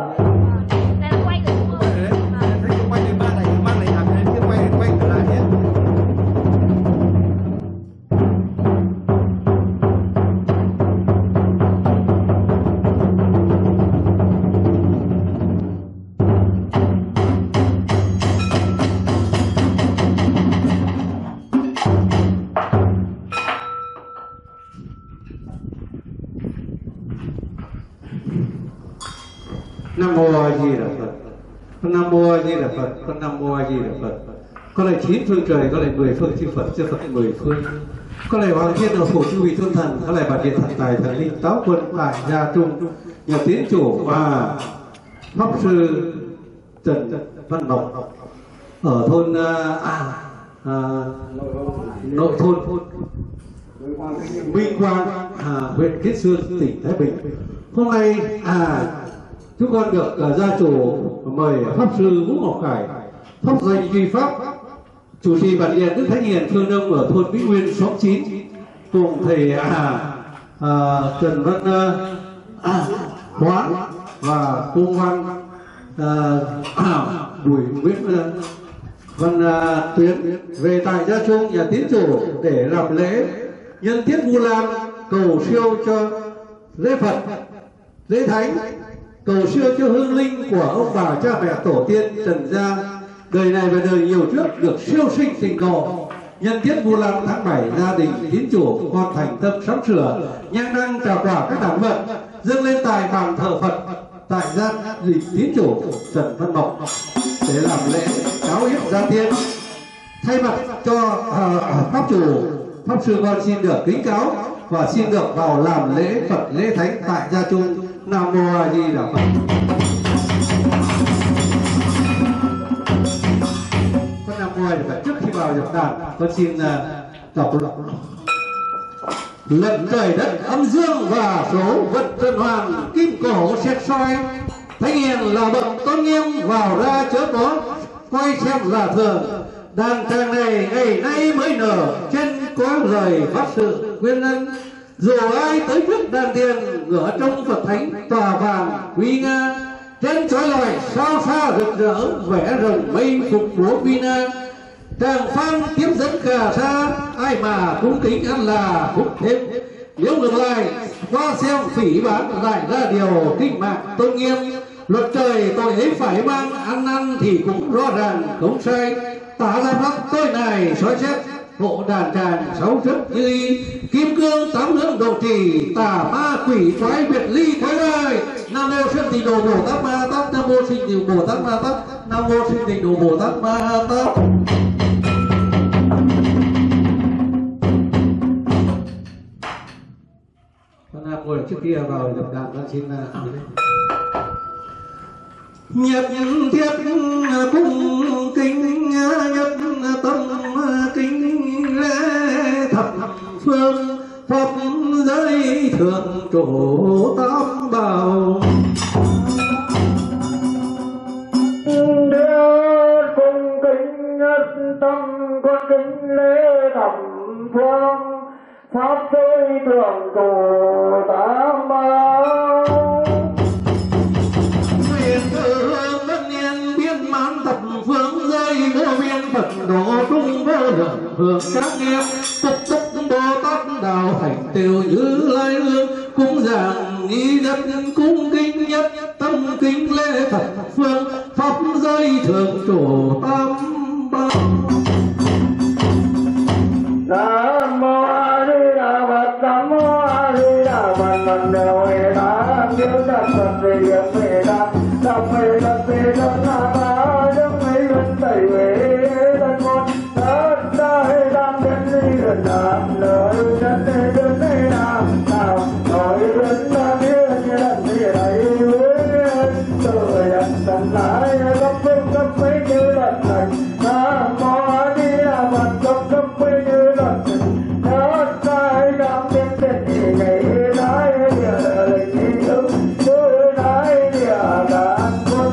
Nam mô A Di Đà Phật. Con Nam mô A Di Đà Phật. Con Nam mô A Di Đà Phật. Con lạy 9 phương trời, con lạy 10 phương chư Phật, chư Phật 10 phương. Con lạy Hoàng Thiên Đạo Phủ chư vị tôn thần, con lạy Bản Điện Thần Tài Thần Linh Táo Quân tại gia trung, nhà tiến chủ và pháp sư Trần Văn Ngọc ở thôn nội thôn Minh Quang, huyện Kiến Sương, tỉnh Thái Bình. Hôm nay chúng con được gia chủ mời pháp sư Vũ Ngọc Khải, pháp danh duy pháp, chủ trì bản điện Đức Thánh Hiền Phương Đông ở thôn Vĩnh Nguyên xóm 9, cùng thầy Trần Văn Hoán và cô Văn Bùi Nguyễn Văn Tuyến về tại gia chung nhà tín chủ để làm lễ nhân tiết Vu Lan, cầu siêu cho lễ Phật, lễ Thánh, cầu siêu cho hương linh của ông bà cha mẹ tổ tiên Trần gia đời này và đời nhiều trước được siêu sinh tịnh độ. Nhân tiết Vu Lan tháng 7, gia đình tín chủ con thành tâm sắm sửa nhang đăng trà quả các đản vật dâng lên tại bàn thờ Phật tại gia đình tín chủ Trần Văn Ngọc để làm lễ cáo yết gia tiên. Thay mặt cho pháp chủ, pháp sư con xin được kính cáo và xin được vào làm lễ Phật lễ Thánh tại gia chung. Nam mô A Di Đà Phật. Con Nam mô A Di Đà Phật. Trước khi vào nhập đàn, con xin đọc lận trời đất âm dương và số vật trần hoàn kim cổ xét soi, Thánh Hiền là bậc tôn nghiêm vào ra chớ có quay xem là thường. Đàn tràng này ngày nay mới nở trên có lời pháp sự quyên ân, dù ai tới trước đàn tiền ngửa trong Phật Thánh tòa vàng uy nga, trên chói lọi sao xa rực rỡ vẽ rồng mây phục múa uy na. Tràng phan tiếp dẫn cả xa, ai mà cung kính ăn là phúc thêm. Nếu ngược lại qua xem phỉ bán lại ra điều kinh mạng tôn nghiêm, luật trời tội ấy phải mang ăn năn thì cũng rõ ràng không sai. Tả ra pháp tôi này soi xét hộ đàn tràng 6 chất như ý, kim cương 8 hướng độ trì, tà ma quỷ phái biệt ly khói ơi. Nam mô sinh tịnh độ Bồ Tát Ma Tát, Nam mô sinh tịnh Bồ Tát Ma Tát, Nam mô sinh tịnh độ Bồ Tát Ma Tát. Con Nam ngồi trước kia vào nhập đàn, con xin nhất thiết cung kính, nhất tâm kính lễ thập phương pháp giới thượng trụ tam bảo. Cung kính nhất tâm con kính lễ thập phương pháp giới thượng trụ tam bảo. Thập phương giới vô biên Phật độ trung vô lượng hưởng các nghiệp, túc túc Bồ Tát đạo thành tựu Như Lai hương, cúng dường nghi nhất cung kính nhất tâm kính lễ thập phương pháp giới thượng trụ tam bảo. Nam mô A Di Đà Phật. Nam mô A Di Đà Phật. Phật đều huệ đa kiêu đắc Phật về việc huệ đa đắc huệ đắc về đắc na ba đấng mấy luân tẩy huệ đắc con đắc đại đam đến đi gần đam lời đến đây đến đây đam nào nói đến đam biết như đam như này tôi đặt tận lại gấp gấp mấy như đặt thành. Nam mô A Di Đà Phật. Gấp gấp mấy như đặt thành đắc đại đam đến đến ngày đại địa lệnh như đại địa đàn con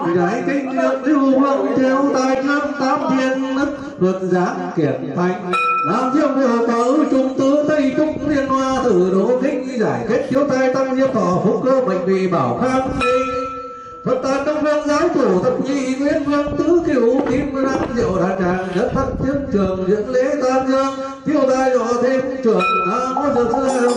Đại kinh lượng lưu vương theo tài trương tám thiên luật giá kiệt thành làm diệu điều cấu trung tứ tây trúc liên hoa tử đỗ kinh giải kết chiếu tai tăng diệu thọ phúc cơ bệnh vì bảo khang sinh Phật tàn đông vương giáo chủ thập nhị nguyên vương tứ cửu kim răng diệu đàn tràng nhất thất thiên trường diễn lễ tam dương tiêu tai độ thêm trường nam mô dược sư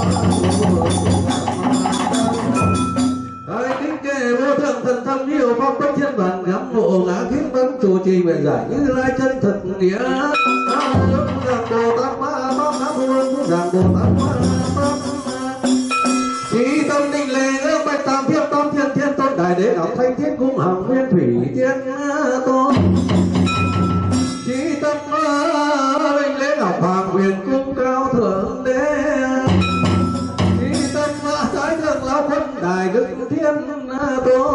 Đại kính kệ vô thượng thần thông nhiều phong bất thiên bản ngắm ngộ ngã thiên văn chủ trì nguyện giải như lai chân thực nghĩa nam mô giảng bồ tát ma nam mô giảng bồ tát ma trí tâm định lệ ước bạch tam thiên thiên tôn đại đế đạo thanh thiết cung hằng nguyên thủy thiên tôn trí tâm định lễ ngọc hoàng huyền cung cao thượng đế Thái thượng lão quân đại đức thiên tôn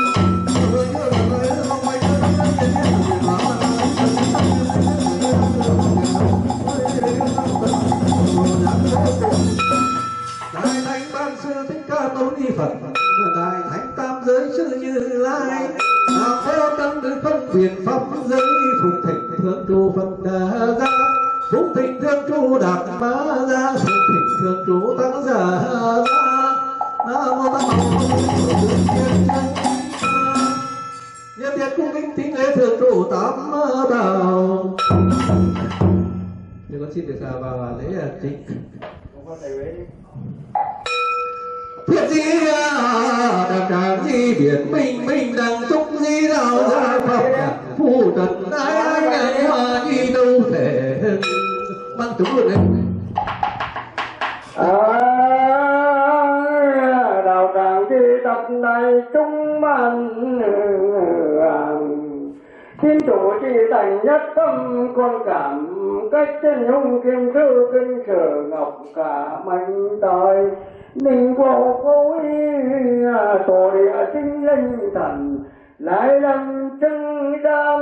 Đại thánh ban sư thích ca mâu ni Phật đại thánh tam giới sư Như Lai nam mô tăng đức không quyền pháp giới phụng thịnh thượng trụ Phật đà gia phụng thịnh thượng trụ đạt ma gia phụng thịnh thượng trụ tăng giả nam mô tăng nhân tiết cung kính tín lễ thượng trụ tám bảo nhưng con xin được vào lễ chính thiết di đăng tràng di biển minh đăng trúc di đạo gia pháp phu trần ái ngài hoa di đâu thể mang chúng luôn đấy đạo tràng di tập này trung man thiên chủ chỉ thành nhất tâm con cảm cách chân hung kim thư kinh sở ngọc cả mạnh tài ninh vô cố ý tổ địa sinh linh thần lại lâm chân đam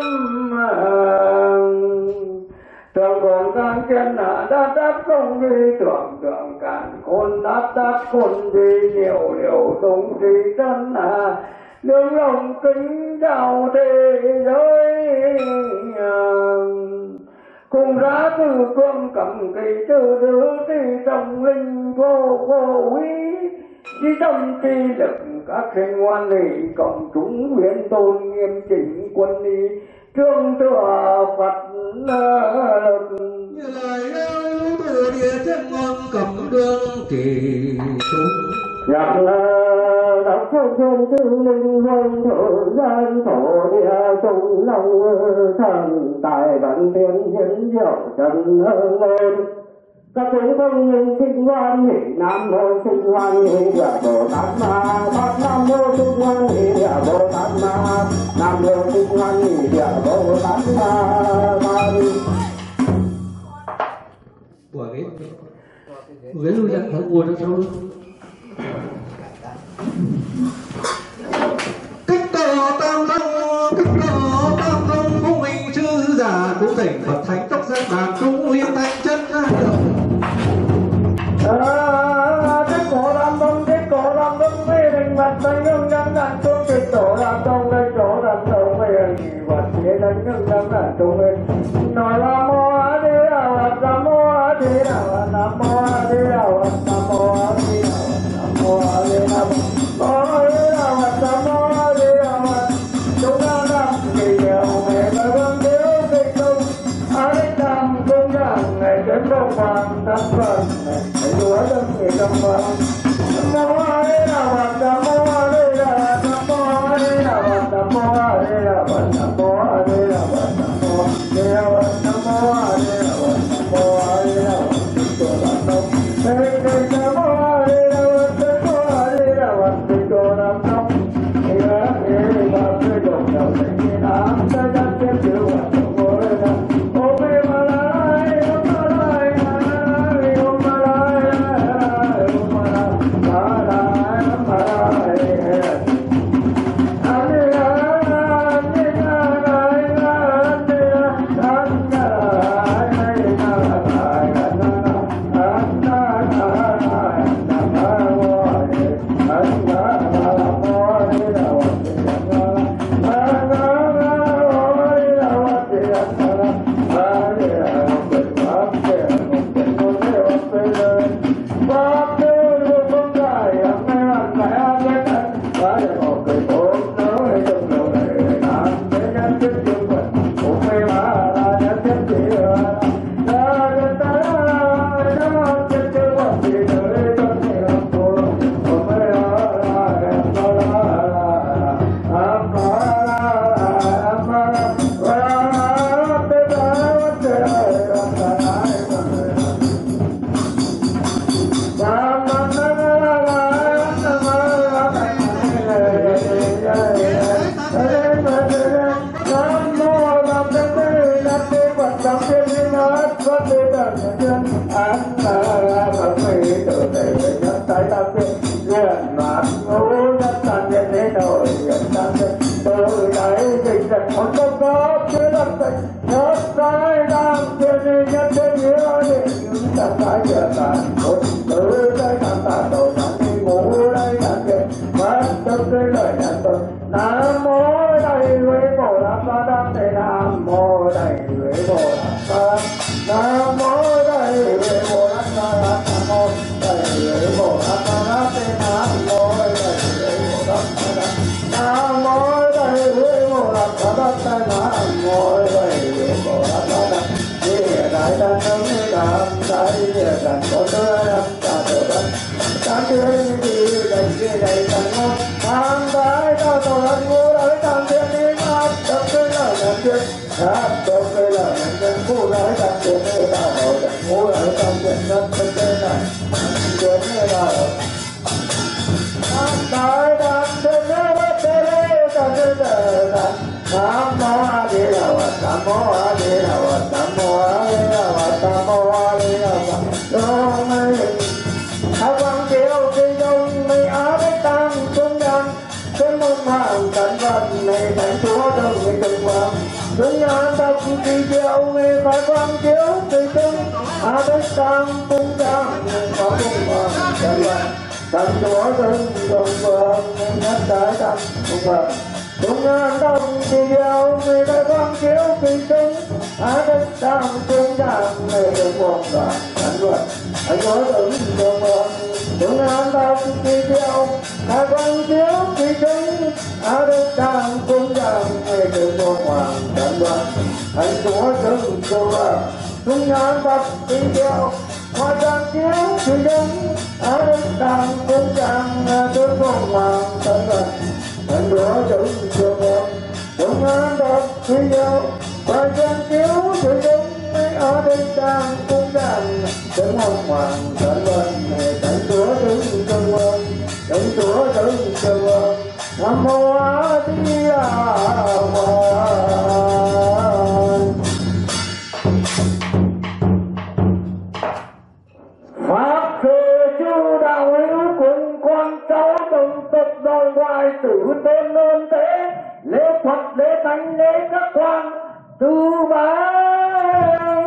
trường còn càng chân đát đát không đi tưởng cản khôn đát đát khôn đi nhiều đúng đi chân đường lòng kính đạo thế giới cùng ra từ phương cầm kỳ từ đứa thì trong linh vô ý chỉ tâm chi lực các sinh ngoan lý cộng chúng huyền tôn nghiêm chỉnh quân đi trương tựa Phật lực như lời ưu từ địa chân ngon cầm đường kỳ trung nhạc đọc không thương tư linh hồn thổ gian thổ địa sông lòng thần tài vận thiên hiến diệu trần lên các chúng không nhìn sinh hoan hỷ nam mô sinh hoan hỷ địa bồ tát ma bát nam mô sinh hoan hỷ địa bồ tát ma nam mô sinh hoan hỷ địa bồ tát ma của cái lưu dẫn thở buồn trong sâu kích cầu tam thông phúc minh chư giả cũng tỉnh Phật thánh tốc giác đàn trung huyên thanh chân kết cổ làm đông mê đình mặt thanh ngân ngân đàn trung kết cổ làm đông đây chỗ làm đông mê đình vật thế thanh ngân ngân đàn trung mê nói là mô a di đà Phật nam mô a di đà Phật nam mô a di đà Phật nam mô a di đà Phật nam mô a di đà Phật nam mô a di đà Phật chúng ta làm kỳ diệu về nơi vương thiếu kinh công a di đàm cung đàn ngày đến đông hoàng thất phật ngày lúa đất người đông hoàng nam mô a di đà Phật nam mô a di đà Phật nam mô a di đà Phật nam mô a di đà Phật nam mô a di đà Phật nam mô a di đà Phật nam mô a di đà Phật nam mô a di đà Phật cho làm đông nam mô a di đà Phật nam mô a di đà Phật cho làm đông ta biết liền mát ngủ đất tan biết thế đời liền tan biết từ đấy dịch dịch một câu có chưa đất dịch nhớ trái đang thiên đi nhất thế nhớ đi những ta trái giờ ta từ đây ta đầu ta đi ngủ đây ta biết mất tất cái lời nhà tôi nam mô đại huệ bồ tát ma đa tê nam mô đại huệ bồ tát ma nam mô đại huệ bồ tát ma nam mô đại huệ bồ tát ma tê nam mô đại huệ bồ tát ma nam mô đại huệ bồ tát ma tê nam mô đại huệ bồ tát ma địa đại đàn đông đàn đại địa đàn có đôi đàn ta đôi đàn đàn thiên đi đại địa đại đàn ngon đàn đại ta tổ đàn ngũ đại đàn thiên đi ngát đàn thiên là đàn thiên đàn đàn thiên là đàn thiên ngũ đại đàn thiên đi ta tổ đàn ngũ đại đàn thiên đàn thiên là đàn thiên là đàn đại đàn thiên là đàn thiên là nam mô a di đà phật nam mô a di đà phật nam mô a di đà phật nam mô a di đà phật đông mây thái quang chiếu kinh đông mây á bế tăng trung nhân trên một hàng cảnh vật này thành chúa đông mây từng vàng trung nhân tập kỳ diệu mây thái quang chiếu kinh đông á bế tăng trung nhân có cùng vàng cảnh vật thành chúa đông vàng nhất đại tăng trung vàng trung nhân đông kỳ diệu mây thái quang chiếu kinh đông á bế tăng trung nhân mây từng vàng cảnh vật thành chúa đông vàng trung nhân đông kỳ diệu thái quang chiếu kinh đông á bế tăng trung nhân mây từng vàng cảnh vật thành chúa đông vàng trung nhân đông kỳ diệu hoa trang chiếu kinh đông á bế tăng trung nhân từng vàng cảnh vật thành chúa đông vàng trung nhân đông kỳ diệu hoa trang chiếu kinh đông á bế tăng trung nhân từng vàng cảnh vật thành chúa đông vàng thành chúa đông vàng nam mô a di đà phật pháp khê chư đạo hữu cùng con cháu đồng tộc đòi hoài tử tôn ơn thế lễ Phật lễ thánh lễ các quan tư bái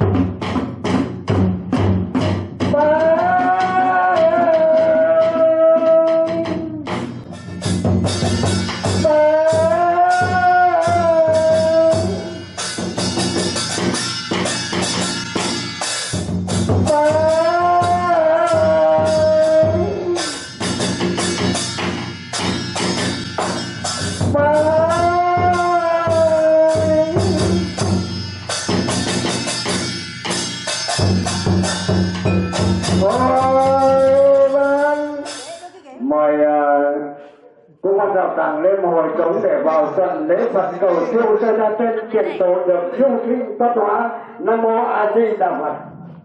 tặng lễ một hồi trống để vào sân lễ Phật cầu siêu cho gia trên kiện tổ được siêu sinh bất hóa. Nam mô A Di Đà Phật.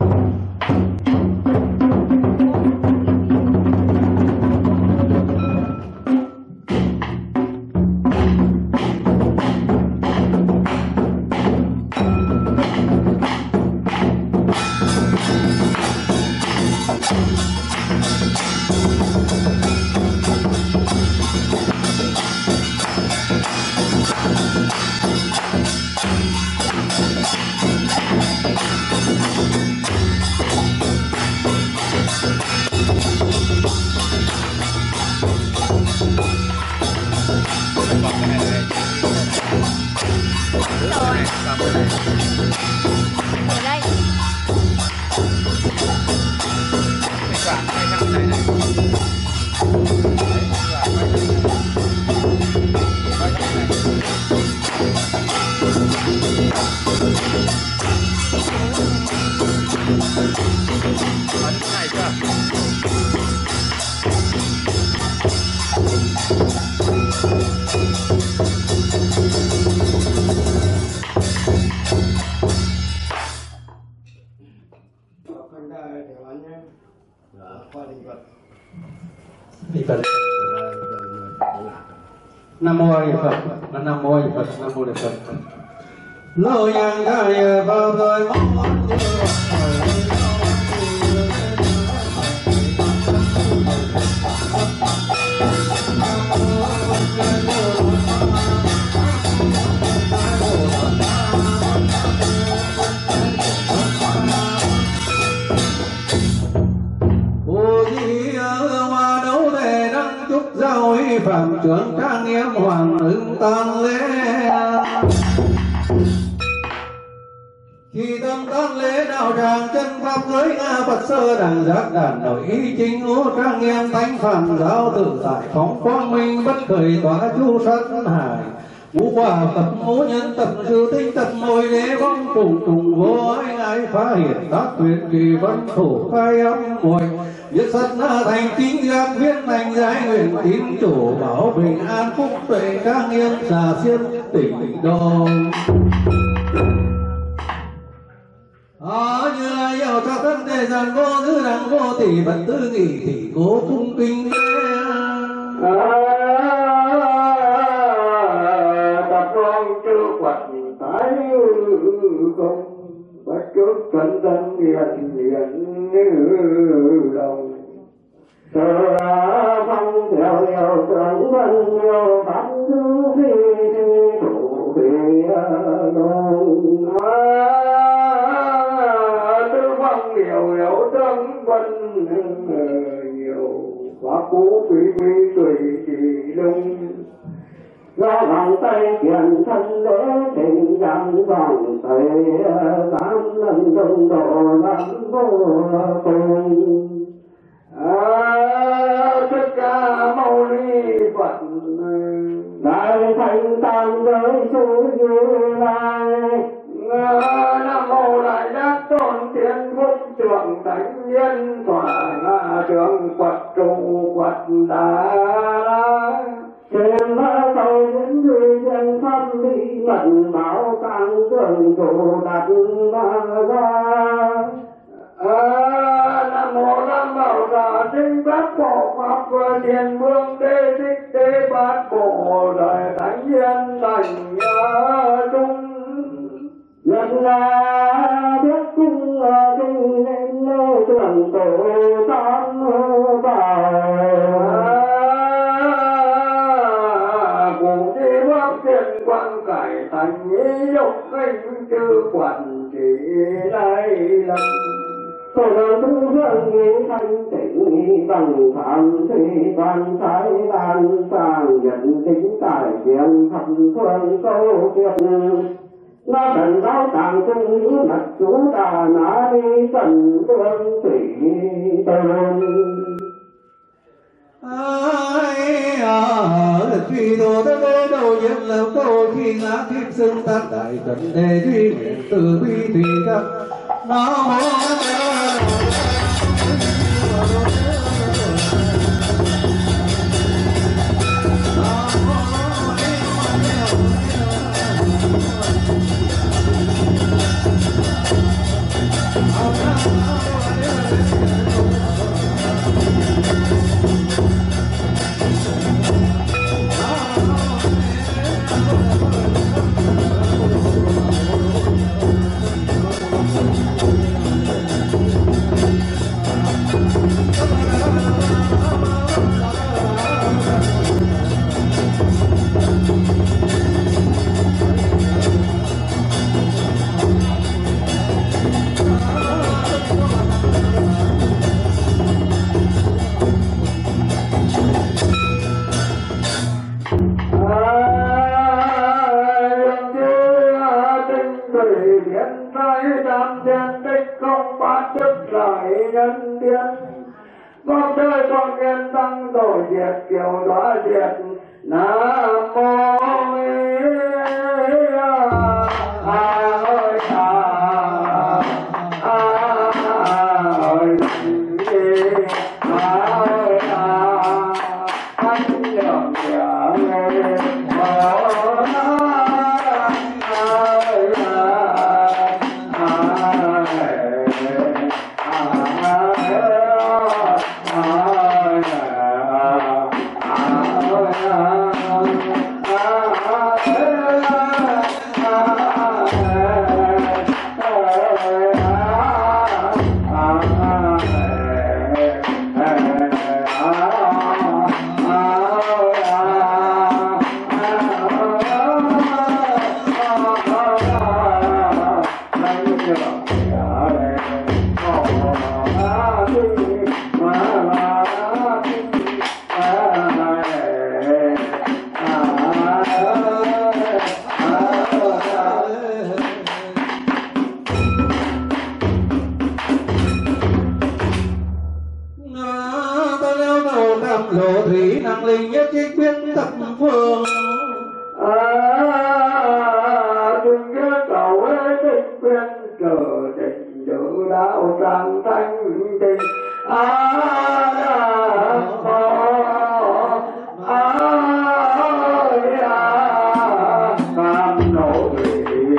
Nam mô A Di Phật, Nam mô A Di Phật, Nam mô A Di Phật. Lâu nhang khai vào rồi mong phạm trưởng trang nghiêm hoàng hưng tang lễ. Khi tâm tán lễ đạo tràng chân pháp giới nga Phật sơ đẳng giác đàn nội ý chính ngũ trang nghiêm thánh phàm giáo tự tại phóng quang minh bất khởi tỏa chu sát hải. Ngũ quả tập ngũ nhân tập sư tinh tập môi đế vong cùng cùng vô ái ái phá hiển tác tuyệt kỳ văn thủ khai âm muội nhất sát na thành chính giác viết thành giải nguyện tín chủ bảo bình an phúc tuệ các nghiêng xà xiên tỉnh đô. Như lai giàu cho thân thế gian vô thứ đẳng vô tỷ vật tư nghị thị cố cung kinh tập con chưa quật tái không bất chút cẩn thân hiền hiền như lòng sợ phong theo nhiều tưởng thân nhiều pháp thứ phi thủ phi nông tư phong nhiều hiểu tâm quân nhiều quá cũ quý quý tùy trì lung do bàn tay tiền thân lễ tình cảm vòng tay tám lần đồng độ lắm vô cùng tất cả mâu ni Phật đại thành tam giới sư Như Lai. Nam mô đại giác tôn thiên phúc trường thánh nhân tỏa trường Phật trụ Phật đà trên ba cầu đến người dân pháp lý mật bảo tăng cường chủ đặt ra. Nam mô Nam bảo đà tinh bát bộ pháp thiền vương đế thích đế bát bộ đời thánh nhân thành trung nhân là biết cung kinh nên nô tưởng tổ tam vào cùng chi pháp thiên quan cải thành ý dục kinh chư quản trị lai lâm tôi là tu hương nghĩ thanh tịnh bằng phạm thủy toàn thái đàn sàng nhận tính tài kiện thầm phương câu chuyện nó cần giáo tàng cung những mặt chú đà nã đi cần tương thủy tường truy đồ tất đế đầu nhiên lâu câu khi ngã kiếp xưng tác đại trần đề duy nguyện từ bi thủy các nó con đời con nhân tăng đổi diệt kiều đoá diệt nam mô lộ thủy năng linh nhất chiếc quyết tập phương đừng nhớ cầu ấy tinh quyên chờ tình giữ đạo tràng thanh tình cam nộ thủy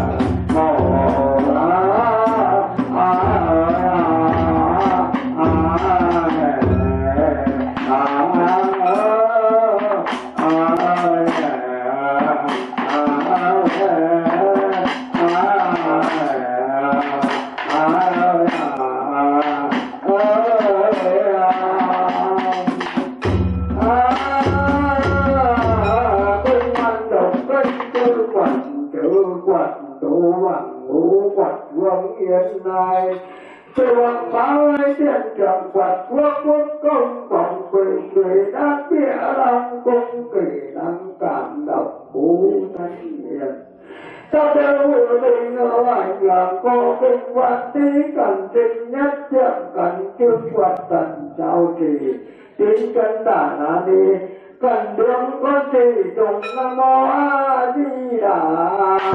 hiện nay trường báo trên trường quạt quốc quốc công tổng quỷ đã bịa lòng cung kỳ năng cảm động phú thanh hiền ta đều tình ở ảnh làm cô kinh quan tí cần trinh nhất chậm cần chương quạt tần trao trì tín cân tả na đi cần đường có gì trùng nam mô a di đà